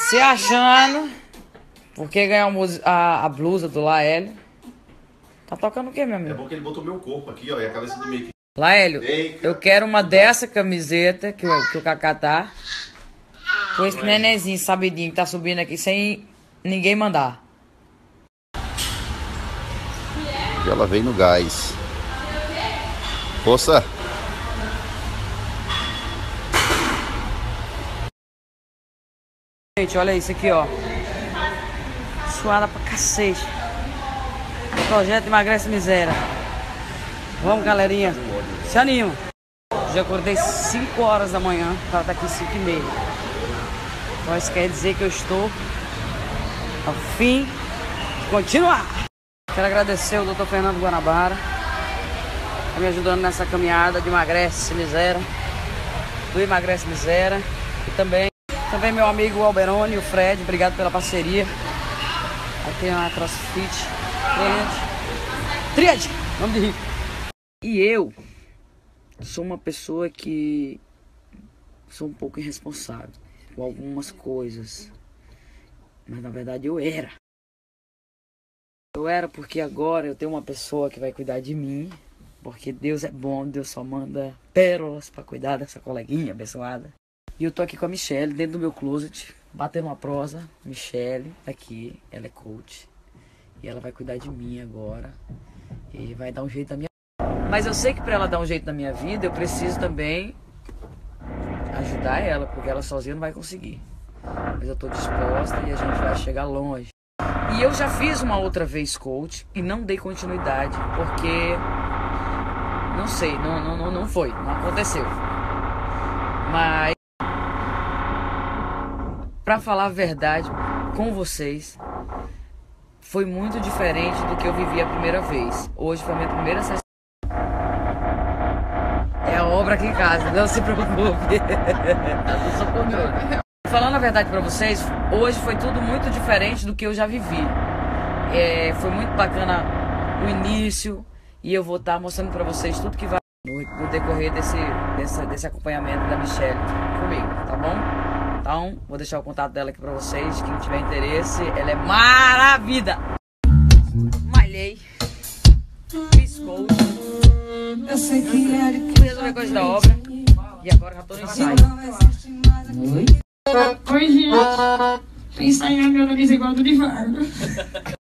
Se achando, porque ganhou a blusa do Laélio. Tá tocando o que, meu amigo? É bom que ele botou meu corpo aqui, ó, e a cabeça do Mickey. Laélio, eu quero uma dessa camiseta que o Kaká tá. Com esse nenenzinho sabidinho que tá subindo aqui sem ninguém mandar. E ela vem no gás. Força! Gente, olha isso aqui, ó. Suada pra cacete. Projeto Emagrece Miséria. Vamos, galerinha. Se anima. Já acordei 5 horas da manhã para estar aqui 5h30. Então isso quer dizer que eu estou ao fim de continuar. Quero agradecer o Dr. Fernando Guanabara, que tá me ajudando nessa caminhada de Emagrece Miséria, do Emagrece Miséria. E também meu amigo Alberoni e o Fred, obrigado pela parceria. Aqui na CrossFit Tríade, nome de rico. E eu sou uma pessoa que sou um pouco irresponsável com algumas coisas, mas na verdade eu era. Eu era porque agora eu tenho uma pessoa que vai cuidar de mim, porque Deus é bom, Deus só manda pérolas pra cuidar dessa coleguinha abençoada. E eu tô aqui com a Michelle, dentro do meu closet, batendo uma prosa. Michelle, tá aqui, ela é coach. E ela vai cuidar de mim agora. E vai dar um jeito na minha vida. Mas eu sei que pra ela dar um jeito na minha vida, eu preciso também ajudar ela, porque ela sozinha não vai conseguir. Mas eu tô disposta e a gente vai chegar longe. E eu já fiz uma outra vez coach e não dei continuidade, porque... não sei, não foi, não aconteceu. Mas... pra falar a verdade com vocês, foi muito diferente do que eu vivi a primeira vez. Hoje foi a minha primeira sessão. É a obra aqui em casa, não se preocupe. Tá no seu controle. Falando a verdade pra vocês, hoje foi tudo muito diferente do que eu já vivi. Foi muito bacana o início e eu vou estar mostrando pra vocês tudo que vai no decorrer desse acompanhamento da Michelle comigo, tá bom? Então, vou deixar o contato dela aqui pra vocês. Quem tiver interesse, ela é maravilha. Malhei. Fiz coach. Fui resolver coisa da obra. E agora já tô no ensaio. Oi, gente. Tô ensaiando, eu não disse igual do de vaga.